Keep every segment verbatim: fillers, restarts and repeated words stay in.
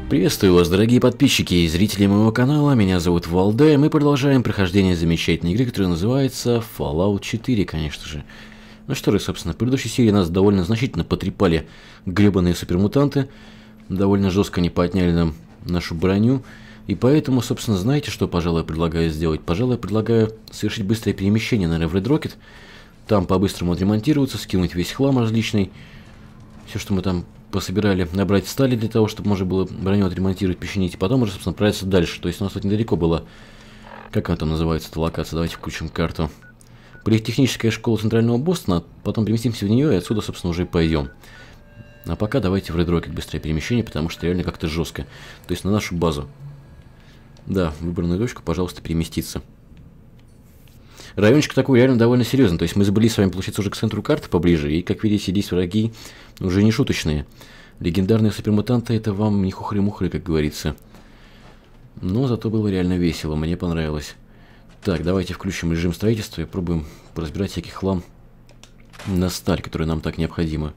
Приветствую вас, дорогие подписчики и зрители моего канала, меня зовут Валдай, мы продолжаем прохождение замечательной игры, которая называется Fallout четыре, конечно же. Ну что же, собственно, в предыдущей серии нас довольно значительно потрепали гребаные супермутанты, довольно жестко они подняли нам нашу броню, и поэтому, собственно, знаете, что, пожалуй, я предлагаю сделать? Пожалуй, я предлагаю совершить быстрое перемещение, наверное, в Red Rocket, там по-быстрому отремонтироваться, скинуть весь хлам различный, все, что мы там пособирали, набрать стали для того, чтобы можно было броню отремонтировать, починить, и потом уже, собственно, отправиться дальше. То есть у нас тут недалеко была, как она там называется, эта локация, давайте включим карту. Политехническая школа Центрального Бостона, потом переместимся в нее и отсюда, собственно, уже и пойдем. А пока давайте в Red Rocket быстрое перемещение, потому что реально как-то жестко. То есть на нашу базу. Да, в выбранную точку, пожалуйста, переместиться. Райончик такой реально довольно серьезный. То есть мы забыли с вами, получается, уже к центру карты поближе. И, как видите, здесь враги уже не шуточные. Легендарные супермутанты — это вам не хухры-мухры, как говорится. Но зато было реально весело, мне понравилось. Так, давайте включим режим строительства и пробуем поразбирать всякий хлам на сталь, которая нам так необходима.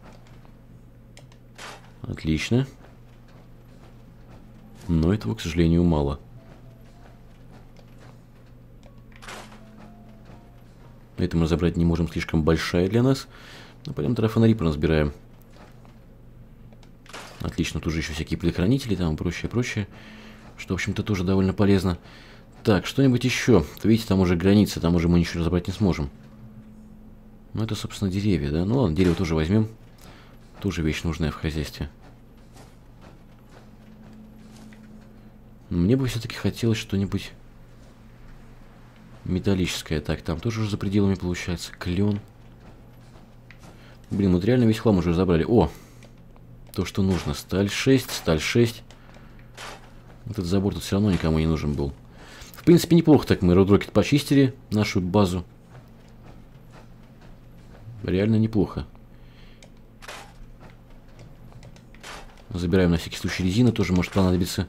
Отлично. Но этого, к сожалению, мало. Это мы разобрать не можем, слишком большая для нас. Но пойдем тогда фонари поразбираем. Отлично, тут же еще всякие предохранители там и прочее, прочее. Что, в общем-то, тоже довольно полезно. Так, что-нибудь еще. Видите, там уже граница, там уже мы ничего разобрать не сможем. Ну, это, собственно, деревья, да? Ну, ладно, дерево тоже возьмем. Тоже вещь нужная в хозяйстве. Мне бы все-таки хотелось что-нибудь металлическое. Так, там тоже уже за пределами получается. Клен. Блин, вот реально весь хлам уже разобрали. О! То, что нужно. Сталь шесть, сталь шесть. Этот забор тут все равно никому не нужен был. В принципе, неплохо так мы Red Rocket почистили нашу базу. Реально неплохо. Забираем на всякий случай резину, тоже может понадобиться.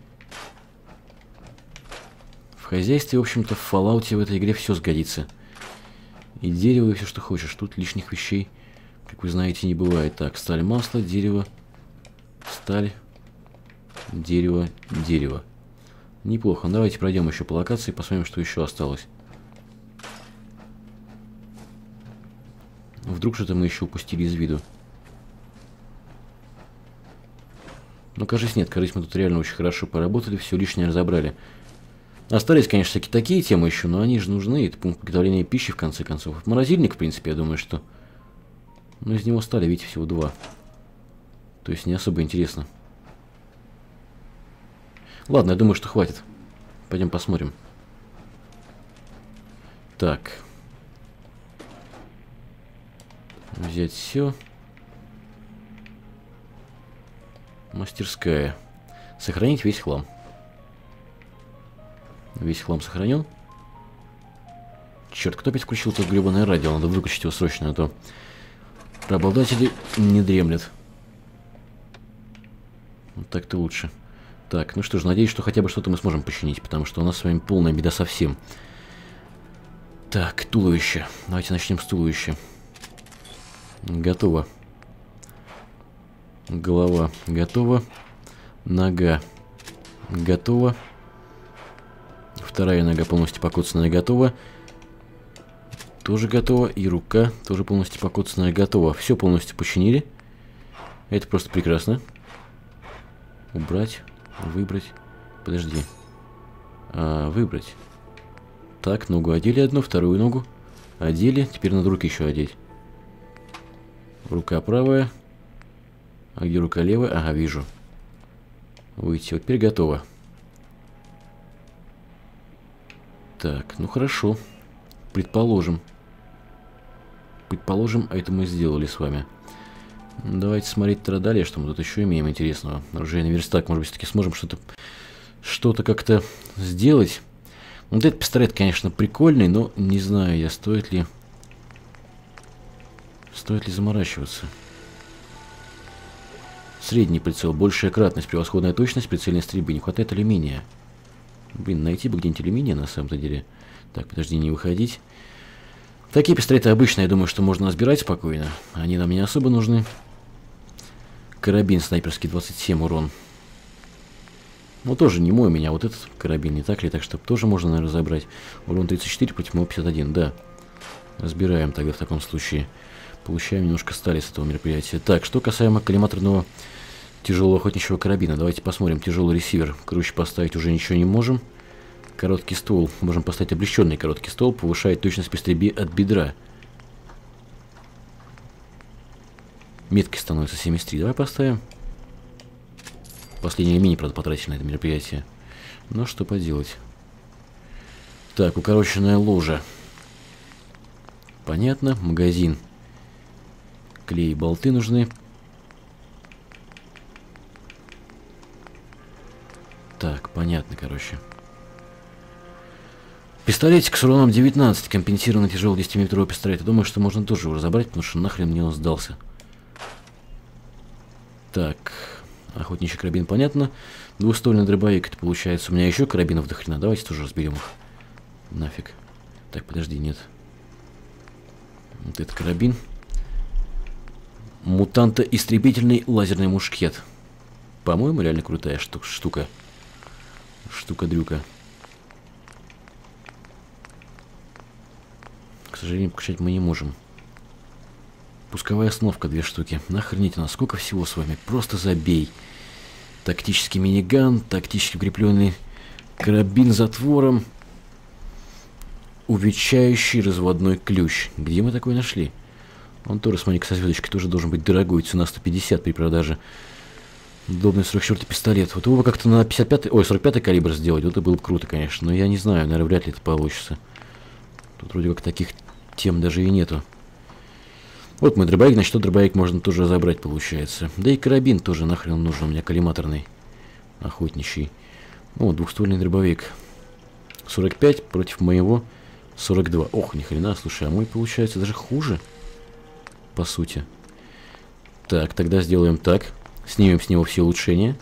В хозяйстве, в общем-то, в Fallout в этой игре все сгодится. И дерево, и все, что хочешь. Тут лишних вещей, как вы знаете, не бывает. Так, сталь, масло, дерево, сталь, дерево, дерево. Неплохо. Давайте пройдем еще по локации, посмотрим, что еще осталось. Вдруг что-то мы еще упустили из виду. Ну, кажется, нет. Кажется, мы тут реально очень хорошо поработали, все лишнее разобрали. Остались, конечно, всякие такие темы еще, но они же нужны. Это пункт приготовления пищи, в конце концов. Морозильник, в принципе, я думаю, что... Но из него стали, видите, всего два. То есть не особо интересно. Ладно, я думаю, что хватит. Пойдем посмотрим. Так. Взять все. Мастерская. Сохранить весь хлам. Весь хлам сохранен. Черт, кто опять включил это гребаное радио? Надо выключить его срочно, а то преобладатели не дремлят. Вот так-то лучше. Так, ну что ж, надеюсь, что хотя бы что-то мы сможем починить, потому что у нас с вами полная беда совсем. Так, туловище. Давайте начнем с туловища. Готово. Голова готова. Нога готова. Вторая нога полностью покоцанная готова. Тоже готова. И рука тоже полностью покоцанная готова. Все полностью починили. Это просто прекрасно. Убрать. Выбрать. Подожди. А, выбрать. Так, ногу одели одну, вторую ногу одели. Теперь надо руки еще одеть. Рука правая. А где рука левая? Ага, вижу. Выйти. Вот теперь готово. Так, ну хорошо. Предположим. Предположим, а это мы сделали с вами. Давайте смотреть тогда далее, что мы тут еще имеем интересного. Оружейный верстак, может быть, все-таки сможем что-то что-то как-то сделать. Вот этот пистолет, конечно, прикольный, но не знаю я, стоит ли... Стоит ли заморачиваться. Средний прицел, большая кратность, превосходная точность, прицельной стрельбы. Не хватает алюминия. Блин, найти бы где-нибудь алюминия на самом-то деле. Так, подожди, не выходить. Такие пистолеты обычные, я думаю, что можно разбирать спокойно. Они нам не особо нужны. Карабин снайперский, двадцать семь урон. Ну, тоже не мой у меня, вот этот карабин, не так ли? Так что тоже можно, наверное, забрать. Урон тридцать четыре против моего пятьдесят один, да. Разбираем тогда в таком случае. Получаем немножко стали с этого мероприятия. Так, что касаемо коллиматорного тяжелого охотничьего карабина. Давайте посмотрим. Тяжелый ресивер. Круче поставить уже ничего не можем. Короткий ствол. Можем поставить облегченный короткий ствол. Повышает точность при стрельбе от бедра. Меткой становится семьдесят три. Давай поставим. Последний мини, правда, потратили на это мероприятие. Но что поделать. Так, укороченная ложа. Понятно. Магазин. Клей и болты нужны. Так, понятно, короче. Пистолетик с уроном девятнадцать. Компенсированный тяжелый десятимиллиметровый пистолет. Я думаю, что можно тоже его разобрать, потому что нахрен мне он сдался. Так. Охотничий карабин, понятно. Двуствольный дробовик. Это получается у меня еще карабинов до хрена. Давайте тоже разберем их. Нафиг. Так, подожди, нет. Вот этот карабин. Мутанто-истребительный лазерный мушкет. По-моему, реально крутая штука. Штука. Штука-дрюка. К сожалению, покачать мы не можем. Пусковая остановка, две штуки. Нахрените нас, сколько всего с вами. Просто забей. Тактический миниган, тактически укрепленный карабин с затвором. Увечающий разводной ключ. Где мы такой нашли? Он тоже, смотри, со звездочкой тоже должен быть дорогой. Цена сто пятьдесят при продаже. Удобный сорок четвёртый пистолет. Вот его бы как-то на пятьдесят пятый, ой, сорок пятый калибр сделать. Вот это было бы круто, конечно. Но я не знаю, наверное, вряд ли это получится. Тут вроде как таких тем даже и нету. Вот мой дробовик, значит, тот дробовик можно тоже разобрать, получается. Да и карабин тоже нахрен нужен, у меня коллиматорный, охотничий. О, двухствольный дробовик. сорок пять против моего сорок два. Ох, ни хрена, слушай, а мой получается даже хуже, по сути. Так, тогда сделаем так. Снимем с него все улучшения.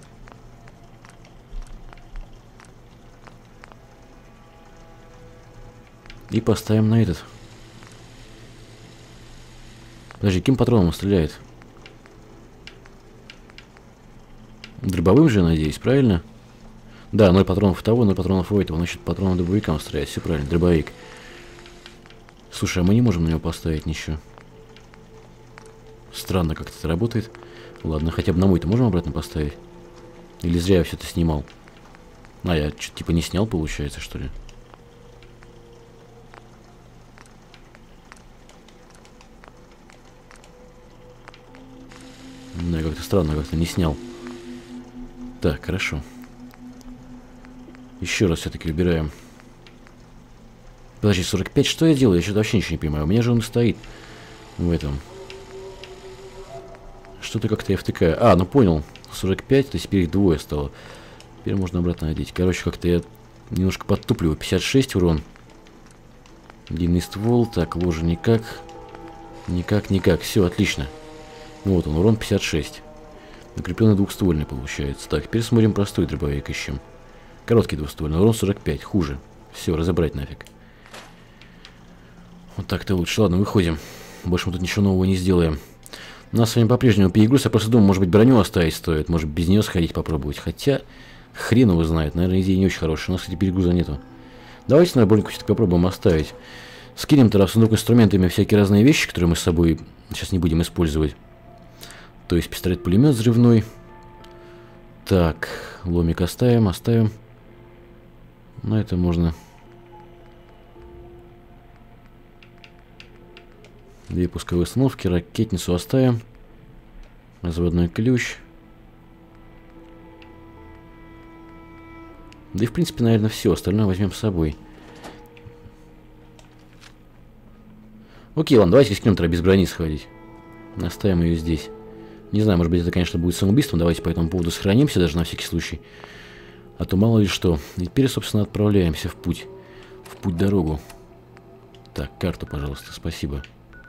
И поставим на этот. Подожди, каким патроном он стреляет? Дробовым же, надеюсь, правильно? Да, ноль патронов у того, ноль патронов у этого. Значит, патроном дробовика он стреляет. Все правильно, дробовик. Слушай, а мы не можем на него поставить ничего. Странно, как это работает. Ладно, хотя бы на мой-то можем обратно поставить? Или зря я все это снимал? А, я что-то типа не снял, получается, что ли? Да, как-то странно, как-то не снял. Так, хорошо. Еще раз все-таки убираем. Подожди, сорок пять, что я делаю? Я что-то вообще ничего не понимаю. У меня же он стоит в этом. Что-то как-то я втыкаю. А, ну понял. сорок пять, то есть теперь их двое стало. Теперь можно обратно надеть. Короче, как-то я немножко подтупливаю. пятьдесят шесть урон. Длинный ствол. Так, ложа никак. Никак, никак. Все, отлично. Ну вот он, урон пятьдесят шесть. Укрепленный двухствольный получается. Так, теперь смотрим простой дробовик ищем. Короткий двухствольный, урон сорок пять. Хуже. Все, разобрать нафиг. Вот так-то лучше. Ладно, выходим. Больше мы тут ничего нового не сделаем. У нас с вами по-прежнему перегруз. Я просто думаю, может быть, броню оставить стоит. Может, без нее сходить попробовать. Хотя, хрен его знает. Наверное, идея не очень хорошая. У нас, кстати, перегруза нету. Давайте на броньку все-таки попробуем оставить. Скинем тогда в сундук инструментами всякие разные вещи, которые мы с собой сейчас не будем использовать. То есть пистолет-пулемет взрывной. Так, ломик оставим, оставим. На это можно... Две пусковые установки, ракетницу оставим. Разводной ключ. Да и в принципе, наверное, все. Остальное возьмем с собой. Окей, ладно, давайте рискнем тогда без брони сходить. Оставим ее здесь. Не знаю, может быть, это, конечно, будет самоубийством. Давайте по этому поводу сохранимся даже на всякий случай. А то мало ли что. И теперь, собственно, отправляемся в путь. В путь-дорогу. Так, карту, пожалуйста, спасибо.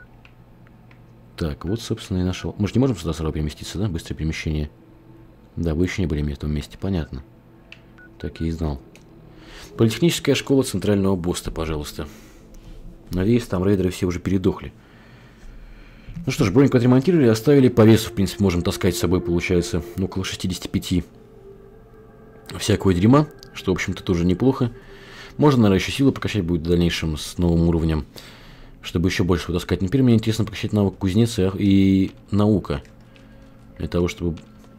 Так, вот, собственно, и нашел. Мы же не можем сюда сразу переместиться, да? Быстрое перемещение. Да, вы еще не были в этом месте, понятно. Так я и знал. Политехническая школа Центрального Боста, пожалуйста. Надеюсь, там рейдеры все уже передохли. Ну что ж, броньку отремонтировали, оставили. По весу, в принципе, можем таскать с собой, получается, около шестидесяти пяти всякого дерьма, что, в общем-то, тоже неплохо. Можно, наверное, еще силы покачать будет в дальнейшем с новым уровнем, чтобы еще больше вытаскать. Теперь мне интересно покачать навык кузнеца и наука. Для того, чтобы...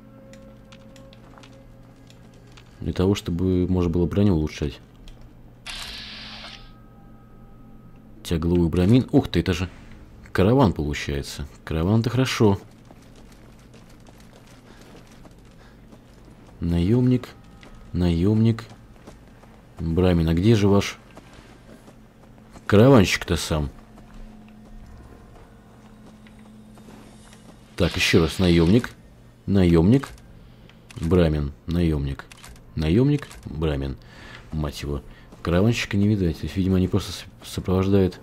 Для того, чтобы можно было броню улучшать. Тягловый бромин. Ух ты, это же караван получается. Караван-то хорошо. Наемник. Наемник. Брамин, а где же ваш караванщик-то сам? Так, еще раз. Наемник. Наемник. Брамин. Наемник. Наемник. Брамин. Мать его. Караванщика не видать. То есть, видимо, они просто сопровождают.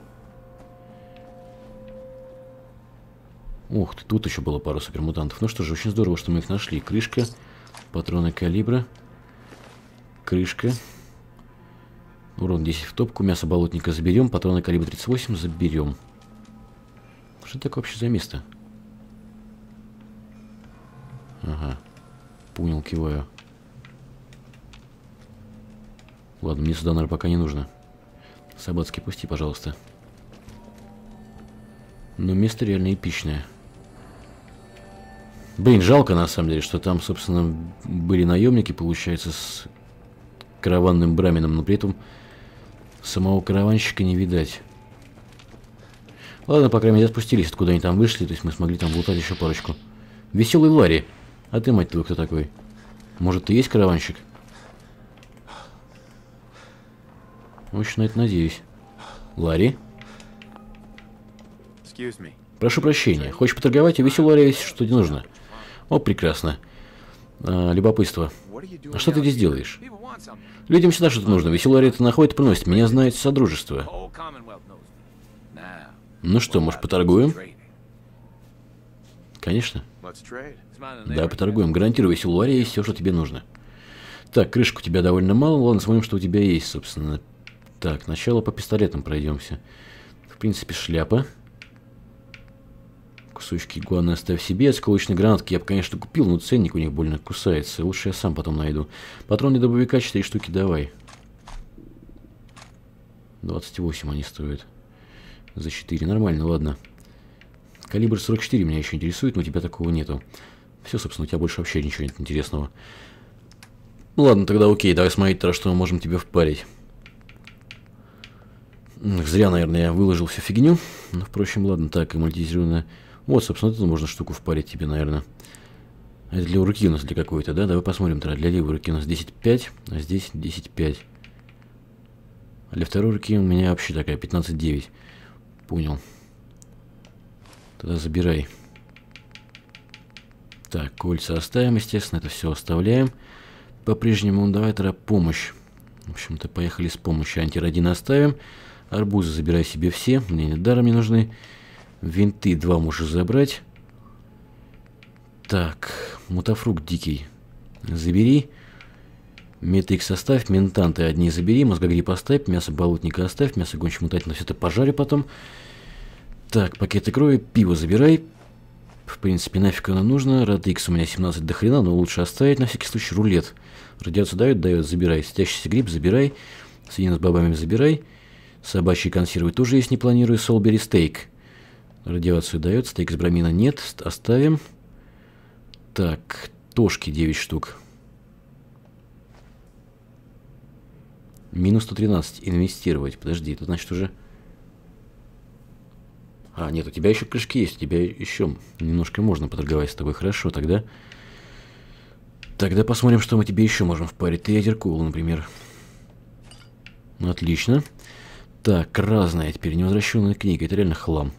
Ух ты, тут еще было пару супермутантов. Ну что же, очень здорово, что мы их нашли. Крышка. Патроны калибра. Крышка. Урон десять в топку. Мясо болотника заберем. Патроны калибра тридцать восемь заберем. Что это вообще за место? Ага. Понял, киваю. Ладно, мне сюда, наверное, пока не нужно. Собацкий, пусти, пожалуйста. Но место реально эпичное. Блин, жалко, на самом деле, что там, собственно, были наемники, получается, с караванным брамином, но при этом самого караванщика не видать. Ладно, по крайней мере, спустились, откуда они там вышли, то есть мы смогли там лутать еще парочку. Веселый Ларри. А ты, мать твою, кто такой? Может, ты есть караванщик? Очень на это надеюсь. Ларри? Прошу прощения. Хочешь поторговать? У веселого Ларри есть что тебе нужно. О, прекрасно. А, любопытство. А что ты здесь делаешь? Людям всегда что-то нужно. Веселый Ларри это находит и приносит. Меня знает Содружество. Ну что, может, поторгуем? Конечно. Да, поторгуем. Гарантирую, веселый Ларри есть все, что тебе нужно. Так, крышку у тебя довольно мало. Ладно, смотрим, что у тебя есть, собственно. Так, сначала по пистолетам пройдемся. В принципе, шляпа. Кусочки игуаны оставь себе. Осколочные гранатки я бы, конечно, купил, но ценник у них больно кусается. Лучше я сам потом найду. Патроны дробовика четыре штуки давай. двадцать восемь они стоят. За четыре. Нормально, ладно. Калибр сорок четыре меня еще интересует, но у тебя такого нету. Все, собственно, у тебя больше вообще ничего нет интересного. Ладно, тогда окей, давай смотреть, то, что мы можем тебе впарить. Зря, наверное, я выложил всю фигню. Но, впрочем, ладно, так, амортизированная. Вот, собственно, тут можно штуку впарить тебе, наверное. Это для руки у нас для какой-то, да? Давай посмотрим тогда. Для левой руки у нас десять пять, а здесь десять пять. А для второй руки у меня вообще такая пятнадцать девять. Понял. Тогда забирай. Так, кольца оставим, естественно, это все оставляем. По-прежнему, давай тогда помощь. В общем-то, поехали с помощью. Антирадин оставим. Арбузы забирай себе все. Мне даром не нужны. Винты два можешь забрать. Так, мутафрукт дикий. Забери. Метрикс оставь. Ментанты одни забери. Мозгогриб оставь. Мясо болотника оставь. Мясо гончего мутательного все это пожарю потом. Так, пакеты крови. Пиво забирай. В принципе, нафиг оно нужно. Радикс у меня семнадцать до хрена, но лучше оставить на всякий случай. Рулет. Радиацию дает, дает, забирай. Светящийся гриб забирай. Свинину с бобами забирай. Собачьи консервы тоже есть, не планирую. Солбери стейк. Радиацию дает, стейк с бромина нет. Оставим. Так, тошки девять штук. Минус сто тринадцать. Инвестировать. Подожди, это значит уже... А, нет, у тебя еще крышки есть. У тебя еще немножко можно поторговать с тобой. Хорошо, тогда... Тогда посмотрим, что мы тебе еще можем впарить. Ты ядеркол, например. Отлично. Так, разная теперь. Невозвращенная книга. Это реально хлам.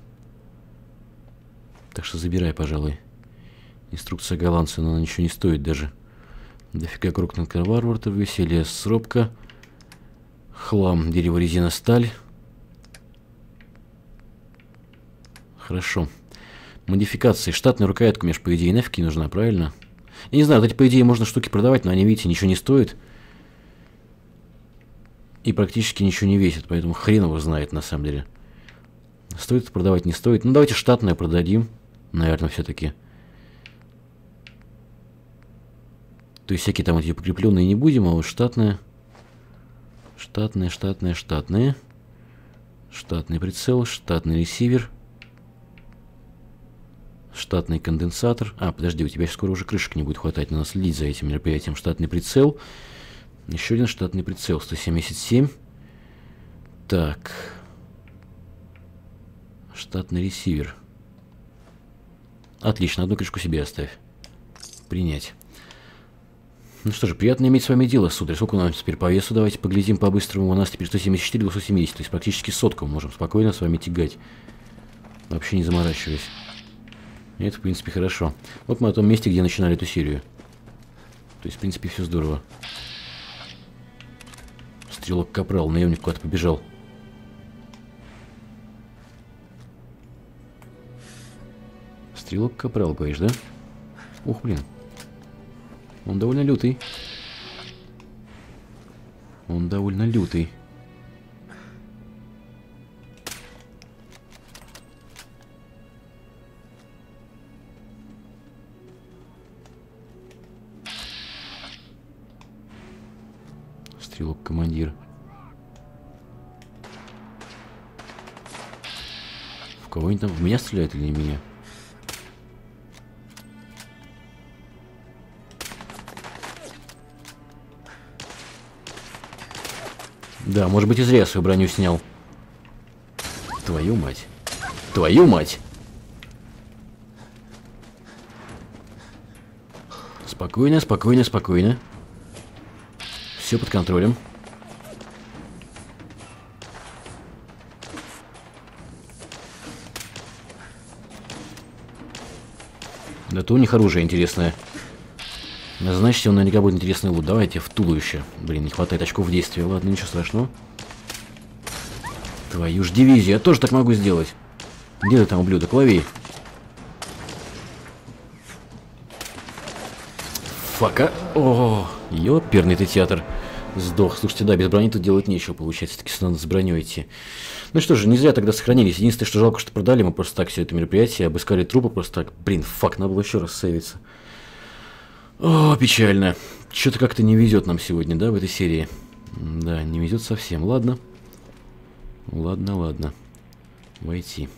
Так что забирай, пожалуй. Инструкция голландца, но она ничего не стоит даже. Дофига крупненького варварта, веселье, сробка. Хлам, дерево, резина, сталь. Хорошо. Модификации. Штатная рукоятка, меж, по идее, нафиг не нужна, правильно? Я не знаю, вот эти, по идее, можно штуки продавать, но они, видите, ничего не стоят. И практически ничего не весят, поэтому хрен его знает, на самом деле. Стоит это продавать, не стоит. Ну, давайте штатное продадим. Наверное, все-таки. То есть всякие там эти прикрепленные не будем, а вот штатные. Штатные, штатные, штатные. Штатный прицел, штатный ресивер. Штатный конденсатор. А, подожди, у тебя скоро уже крышек не будет хватать. Надо следить за этим мероприятием. Штатный прицел. Еще один штатный прицел. сто семьдесят семь. Так. Штатный ресивер. Отлично, одну крышку себе оставь. Принять. Ну что же, приятно иметь с вами дело, сударь. Сколько у нас теперь по весу? Давайте поглядим по-быстрому. У нас теперь сто семьдесят четыре, двести семьдесят. То есть практически сотку мы можем спокойно с вами тягать. Вообще не заморачиваясь. И это, в принципе, хорошо. Вот мы на том месте, где начинали эту серию. То есть, в принципе, все здорово. Стрелок Капрал, наемник куда-то побежал. Стрелок Капрал, говоришь, да? Ух, блин. Он довольно лютый. Он довольно лютый. Стрелок командир. В кого они там? В меня стреляют или не меня? Да, может быть, и зря я свою броню снял. Твою мать. Твою мать. Спокойно, спокойно, спокойно. Все под контролем. Да то у них оружие интересное. Значит, он наверняка будет интересный лут. Давайте в туловище. Блин, не хватает очков действия. Ладно, ничего страшного. Твою ж дивизию. Я тоже так могу сделать. Где ты там, ублюдок? Лови. Фака. О, ёперный ты театр. Сдох. Слушайте, да, без брони тут делать нечего, получается. Таки надо с броней идти. Ну что же, не зря тогда сохранились. Единственное, что жалко, что продали. Мы просто так все это мероприятие. Обыскали трупы просто так. Блин, фак, надо было еще раз сейвиться. О, печально. Что-то как-то не везет нам сегодня, да, в этой серии. Да, не везет совсем. Ладно. Ладно, ладно. Войти.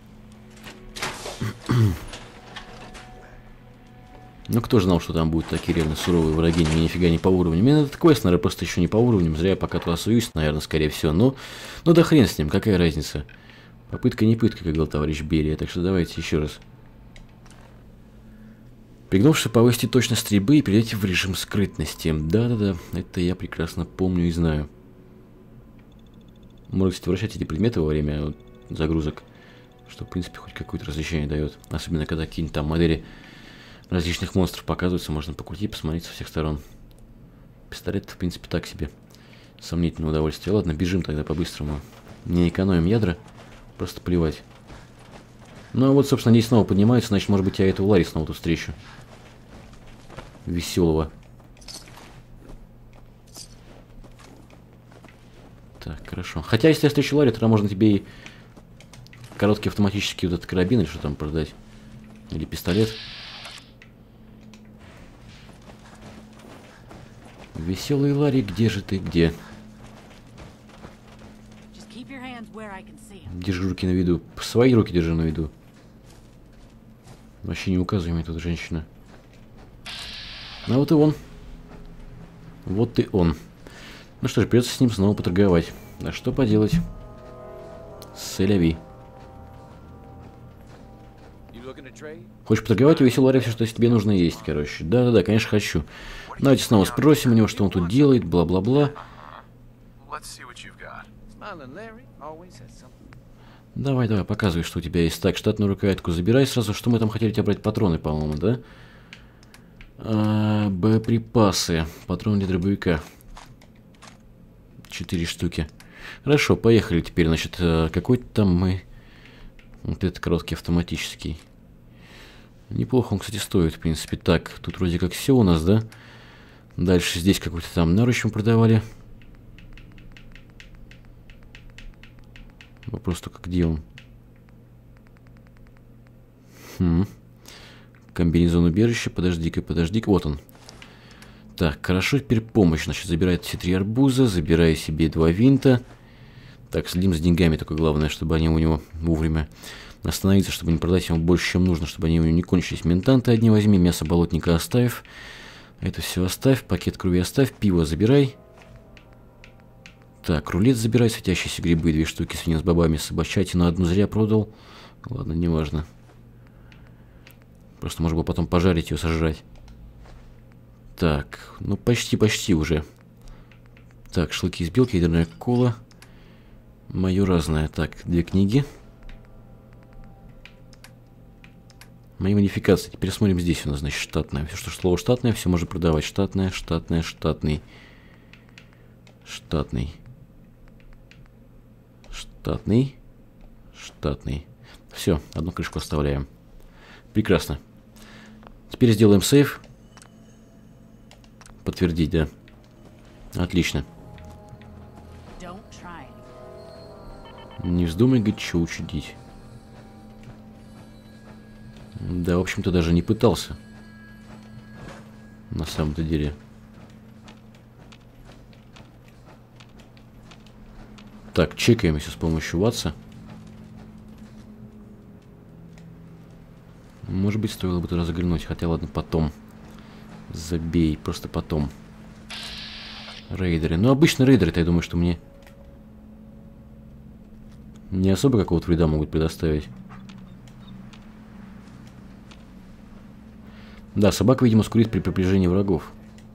Ну, кто же знал, что там будут такие реально суровые враги, мне нифига не по уровню. Мне этот квест, наверное, просто еще не по уровню. Зря я пока туда суюсь, наверное, скорее всего. Но, ну да хрен с ним, какая разница. Попытка не пытка, как говорил товарищ Берия. Так что давайте еще раз. Пригнувшись, повысьте точность стрельбы и перейдите в режим скрытности. Да-да-да, это я прекрасно помню и знаю. Можно, кстати, вращать эти предметы во время вот, загрузок, что, в принципе, хоть какое-то развлечение дает. Особенно, когда какие-нибудь там модели различных монстров показываются, можно покрутить, посмотреть со всех сторон. Пистолет, в принципе, так себе. Сомнительное удовольствие. Ладно, бежим тогда по-быстрому. Не экономим ядра, просто плевать. Ну, а вот, собственно, здесь снова поднимается, значит, может быть, я этого Ларри снова тут встречу. Веселого. Так, хорошо. Хотя, если я встречу Ларри, тогда можно тебе и короткий автоматический вот этот карабин или что там продать. Или пистолет. Веселый Ларри, где же ты, где? Держи руки на виду. Свои руки держи на виду. Вообще не указывай мне тут, женщина. А вот и он. Вот и он. Ну что ж, придется с ним снова поторговать. А что поделать? Селяви. Хочешь поторговать, у веселого все, что тебе нужно есть, короче. Да-да-да, конечно, хочу. Давайте снова спросим у него, что он тут делает, бла-бла-бла. Давай, давай, показывай, что у тебя есть. Так, штатную рукоятку забирай сразу. Что мы там хотели тебя брать? Патроны, по-моему, да? А, боеприпасы. Патроны для дробовика. Четыре штуки. Хорошо, поехали теперь. Значит, какой-то там мы... Вот этот короткий автоматический. Неплохо он, кстати, стоит, в принципе. Так, тут вроде как все у нас, да? Дальше здесь какой-то там наруч мы продавали. Вопрос только, где он? Хм. Комбинезон убежища. Подожди-ка, подожди-ка. Вот он. Так, хорошо, теперь помощь. Значит, забирает все три арбуза, забираю себе два винта. Так, следим за деньгами, только главное, чтобы они у него вовремя остановиться, чтобы не продать ему больше, чем нужно, чтобы они у него не кончились. Ментанты одни возьми, мясо болотника оставь. Это все оставь, пакет крови оставь, пиво забирай. Так, рулет забирай, светящиеся грибы, две штуки, свинья с бобами, собачатину одну зря продал. Ладно, неважно. Просто можно было потом пожарить ее, сожрать. Так, ну почти-почти уже. Так, шашлыки из белки, ядерная кола. Мое разное. Так, две книги. Мои модификации. Теперь смотрим здесь у нас, значит, штатное. Все, что слово штатное, все можно продавать. Штатное, штатное, штатный. Штатный. Штатный. Штатный. Все, одну крышку оставляем. Прекрасно. Теперь сделаем сейв. Подтвердить, да. Отлично. Не вздумай, говорит, что учудить. Да, в общем-то, даже не пытался. На самом-то деле. Так, чекаем все с помощью ватса. Может быть, стоило бы туда заглянуть. Хотя, ладно, потом. Забей, просто потом. Рейдеры. Ну, обычно рейдеры-то, я думаю, что мне не особо какого-то вреда могут предоставить. Да, собака, видимо, скурит при приближении врагов.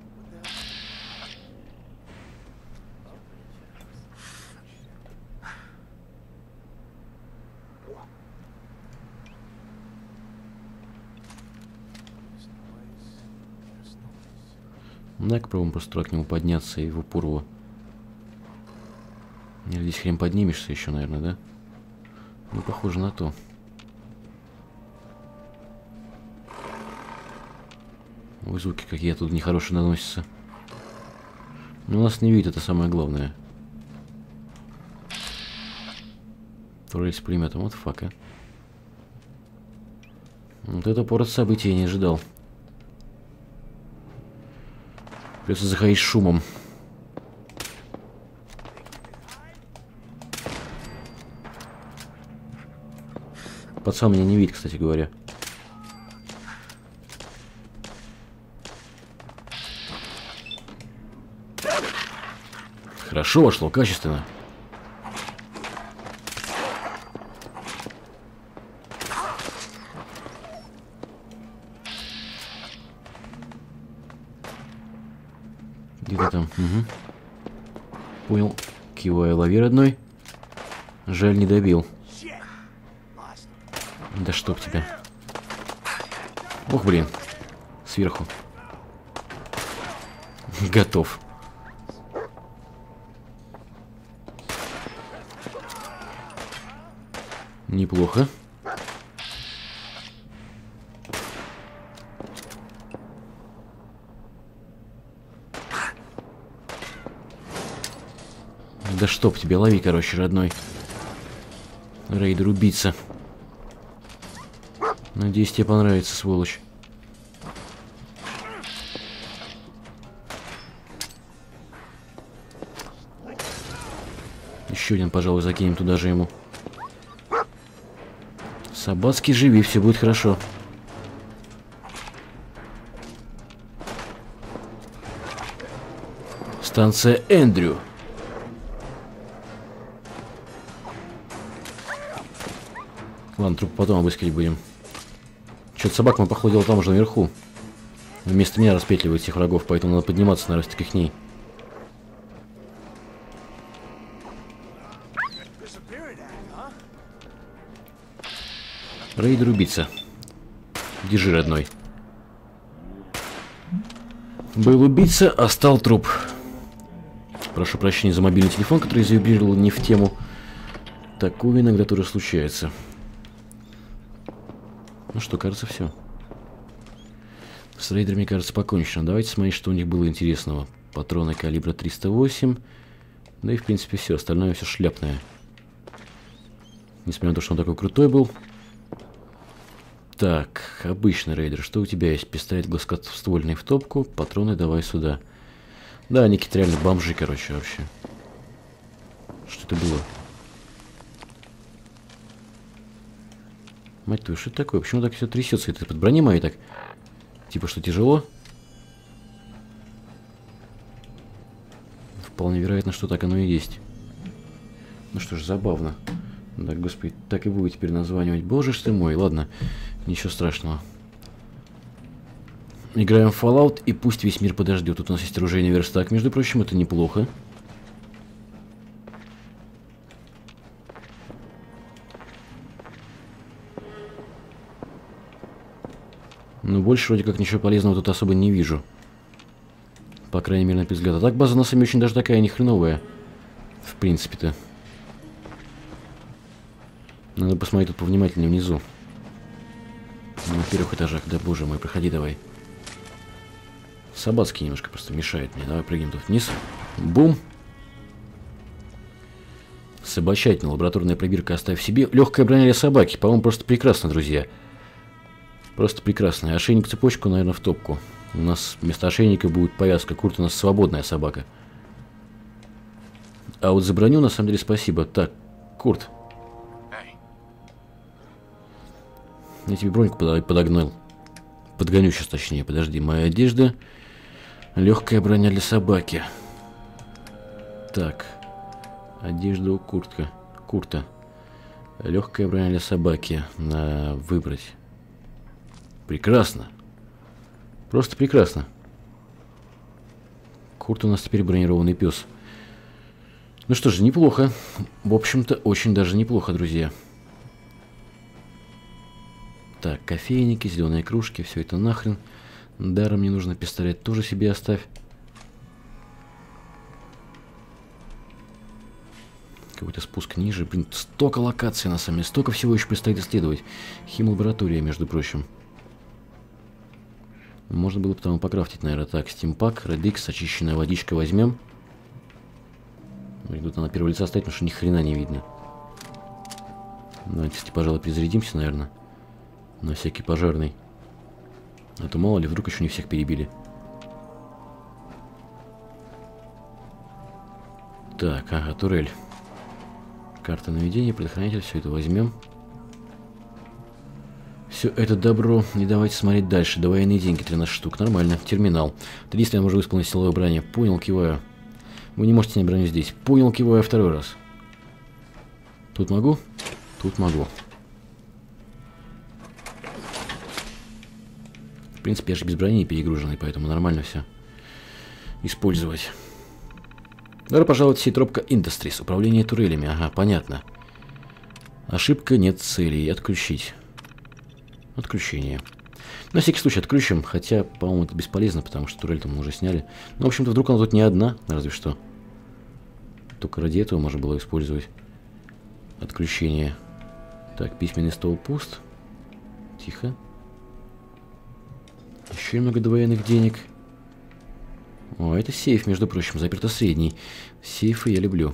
Дай-ка попробуем просто туда к нему подняться и в упор его. Или здесь хрен поднимешься еще, наверное, да? Ну, похоже на то. Ой, звуки какие тут нехорошие наносятся. Но у нас не видит, это самое главное. Турель с пулеметом, вот фак, а. Вот это поворот событий я не ожидал. Придется заходить шумом. Пацан меня не видит, кстати говоря. Хорошо вошло, качественно. Где-то там. Угу. Понял. Киваю, лови, родной. Жаль, не добил. Да чтоб тебя. Ох, блин. Сверху. Готов. Неплохо. Да чтоб тебе, лови, короче, родной. Рейдер-убийца. Надеюсь, тебе понравится, сволочь. Еще один, пожалуй, закинем туда же ему. Собацкий, живи, все будет хорошо. Станция Эндрю. Ладно, труп потом обыскивать будем. Что-то собак мы, походу, там уже наверху. Вместо меня распетливают всех врагов, поэтому надо подниматься на растик их ней. Рейдер-убийца. Держи, родной. Был убийца, а стал труп. Прошу прощения за мобильный телефон, который завибрировал не в тему. Такое иногда тоже случается. Ну что, кажется, все. С рейдерами, кажется, покончено. Давайте смотреть, что у них было интересного. Патроны калибра триста восемь. Да и, в принципе, все. Остальное все шляпное. Несмотря на то, что он такой крутой был. Так, обычный рейдер. Что у тебя есть? Пистолет гладкоствольный в топку. Патроны давай сюда. Да, они какие-то реально бомжи, короче, вообще. Что это было? Мать твою, что это такое? Почему так все трясется? Это под броней моей так? Типа, что тяжело? Вполне вероятно, что так оно и есть. Ну что ж, забавно. Да, господи, так и будет теперь названивать. Боже ж ты мой, ладно, ничего страшного. Играем в Fallout, и пусть весь мир подождет. Тут у нас есть оружейный верстак, между прочим, это неплохо. Но больше вроде как ничего полезного тут особо не вижу. По крайней мере, на первый взгляд. А так база на сами очень даже такая не хреновая. В принципе-то. Надо посмотреть тут повнимательнее внизу. На первых этажах. Да боже мой, проходи давай. Собацкий немножко просто мешает мне. Давай прыгнем тут вниз. Бум. Собачательная лабораторная пробирка оставь себе. Легкая броня для собаки. По-моему, просто прекрасно, друзья. Просто прекрасно. Ошейник, цепочку, наверное, в топку. У нас вместо ошейника будет повязка. Курт у нас свободная собака. А вот за броню, на самом деле, спасибо. Так, Курт. Я тебе броньку подогнал. Подгоню сейчас, точнее. Подожди, моя одежда. Легкая броня для собаки. Так. Одежда у Куртка. Курта. Легкая броня для собаки. На выбрать. Прекрасно. Просто прекрасно. Курт у нас теперь бронированный пес. Ну что же, неплохо. В общем-то, очень даже неплохо, друзья. Так, кофейники, зеленые кружки, все это нахрен. Даром не нужно, пистолет тоже себе оставь. Какой-то спуск ниже. Блин, столько локаций на самом деле, столько всего еще предстоит исследовать. Химлаборатория, между прочим. Можно было бы там покрафтить, наверное. Так, стимпак, редикс, очищенная водичка возьмем. Тут на первое лицо стоит, потому что ни хрена не видно. Давайте, пожалуй, перезарядимся, наверное. На всякий пожарный. А то мало ли, вдруг еще не всех перебили. Так, ага, турель. Карта наведения, предохранитель, все это возьмем. Все это добро. И давайте смотреть дальше. Довоенные деньги, тринадцать штук. Нормально. Терминал. Ты действительно можешь исполнить силовое броня. Понял, киваю. Вы не можете снять броню здесь. Понял, киваю второй раз. Тут могу? Тут могу. В принципе, я же без брони перегруженный, поэтому нормально все использовать. Добро пожаловать в сеть Робко Industries. Управление турелями. Ага, понятно. Ошибка, нет целей. Отключить. Отключение. На всякий случай отключим, хотя, по-моему, это бесполезно, потому что турель-то мы уже сняли. Ну, в общем-то, вдруг она тут не одна, разве что. Только ради этого можно было использовать отключение. Так, письменный стол пуст. Тихо. Еще немного довоенных денег. О, это сейф, между прочим, заперто средний. Сейфы я люблю.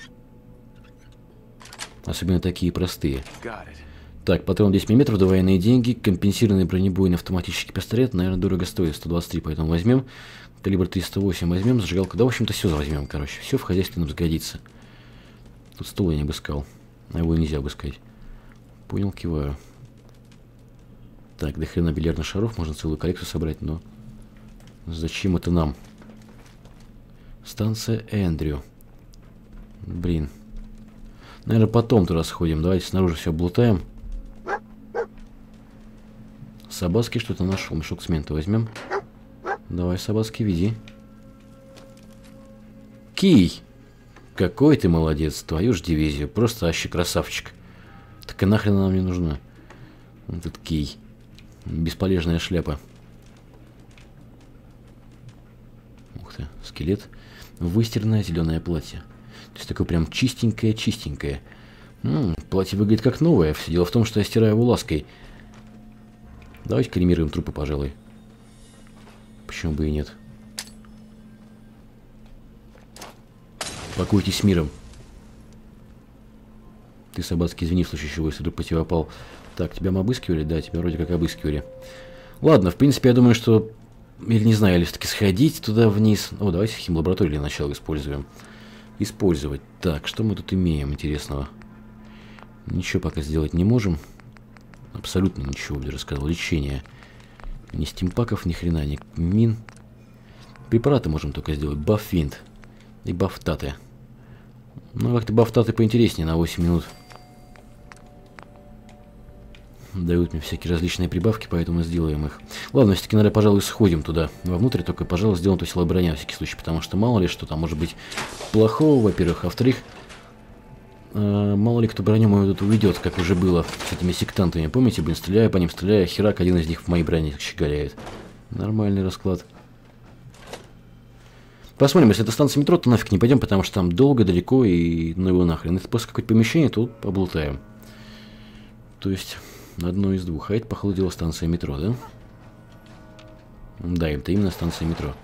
Особенно такие простые. Так, патрон десять миллиметров, довоенные деньги, компенсированный бронебойный автоматический пистолет, наверное, дорого стоит, сто двадцать три, поэтому возьмем. Калибр триста восемь возьмем, зажигалку, да, в общем-то, все возьмем, короче, все в хозяйственном сгодится. Тут стол я не обыскал, а его нельзя обыскать. Понял, киваю. Так, до хрена бильярдных шаров, можно целую коллекцию собрать, но зачем это нам? Станция Эндрю. Блин. Наверное, потом туда сходим, давайте снаружи все облутаем. Собаски что-то нашел. Мешок цемента возьмем. Давай, собаски, веди. Кий! Какой ты молодец. Твою ж дивизию. Просто аще красавчик. Так и нахрен нам не нужна. Этот кий. Бесполезная шляпа. Ух ты, скелет. Выстиранное зеленое платье. То есть такое прям чистенькое-чистенькое. М-м, платье выглядит как новое. Все дело в том, что я стираю его лаской. Давайте кремируем трупы, пожалуй. Почему бы и нет? Пакуйтесь с миром. Ты, Собацкий, извини, в случае чего, если вдруг по тебе попал. Так, тебя мы обыскивали? Да, тебя вроде как обыскивали. Ладно, в принципе, я думаю, что... Или не знаю, или все-таки сходить туда вниз. О, давайте химлабораторию для начала используем. Использовать. Так, что мы тут имеем интересного? Ничего пока сделать не можем. Абсолютно ничего, я же сказал. Лечение. Ни стимпаков, ни хрена, ни мин. Препараты можем только сделать. Баффинт. И бафтаты. Ну, как-то бафтаты поинтереснее на восемь минут. Дают мне всякие различные прибавки, поэтому сделаем их. Ладно, все-таки, наверное, пожалуй, сходим туда вовнутрь, только, пожалуй, сделаем то силовая броня, на всякий случай, потому что мало ли что там может быть плохого, во-первых, а во-вторых, э, мало ли кто броню мою тут уведет, как уже было с этими сектантами. Помните, блин, стреляю по ним, стреляю, херак, один из них в моей броне щеголяет. Нормальный расклад. Посмотрим, если это станция метро, то нафиг не пойдем, потому что там долго, далеко и ну его нахрен. Если после какое-то помещение, то облутаем. То есть... Одно из двух. А это, походу, дело станция метро, да? Да, это именно станция метро.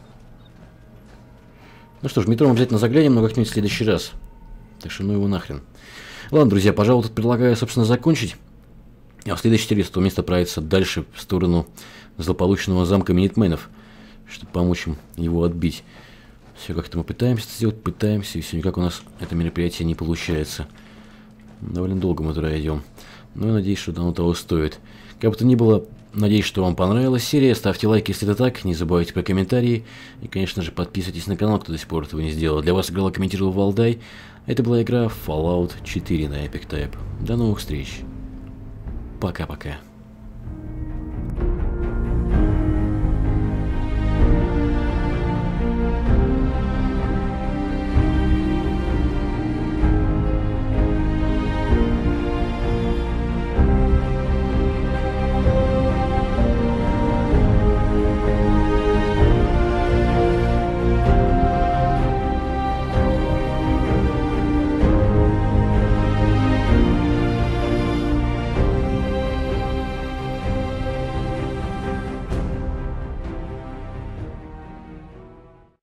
Ну что ж, метро мы обязательно заглянем, но как-нибудь в следующий раз. Так что ну его нахрен. Ладно, друзья, пожалуй, тут предлагаю, собственно, закончить. А в следующей серии с того места отправиться дальше в сторону злополучного замка Минитменов, чтобы помочь им его отбить. Все как-то мы пытаемся сделать, пытаемся, и все никак у нас это мероприятие не получается. Довольно долго мы туда идем. Но я надеюсь, что оно того стоит. Как бы то ни было, надеюсь, что вам понравилась серия. Ставьте лайк, если это так. Не забывайте про комментарии. И, конечно же, подписывайтесь на канал, кто до сих пор этого не сделал. Для вас играл и комментировал Валдай. Это была игра Fallout четыре на Epic Type. До новых встреч. Пока-пока.